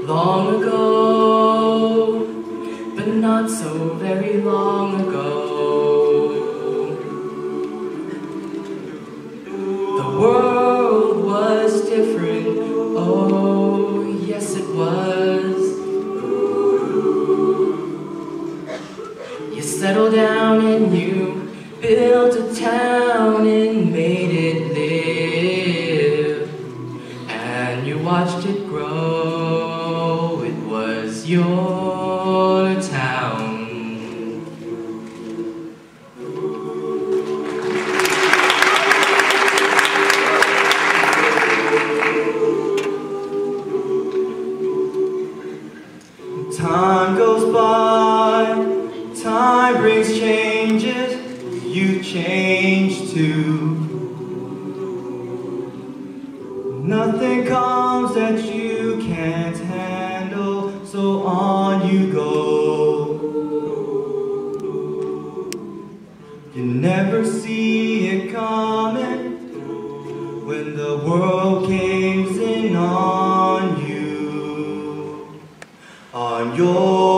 Long ago, but not so very long ago, the world was different. Oh, yes it was. You settled down and you built a town and made it live, and you watched it grow. It was your town. Time goes by, time brings changes, you change too. Nothing comes that you can't handle, so on you go. You never see it coming when the world caves in on you, on your